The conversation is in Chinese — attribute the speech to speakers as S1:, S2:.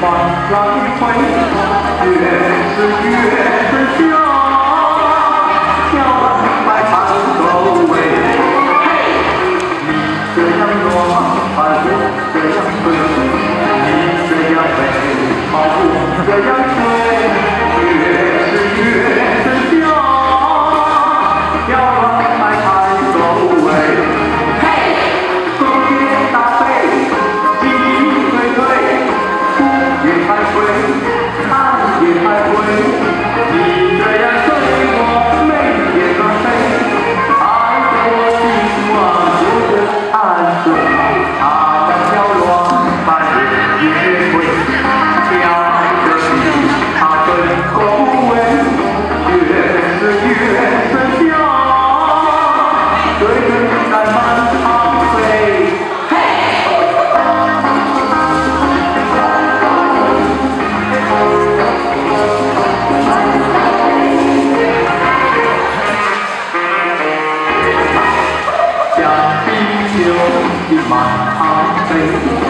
S1: 来回，越是越是笑，飘来长沟尾。你这样乱拍，我这样追，你这样飞，我这样追，越是越是笑，飘来长沟尾。 你这样对我没点浪费，爱得我心慌，觉得汗水，它像飘落般的约会，飘的心它很口味，越是越是笑，对着在满场飞。 像地球的满场飞。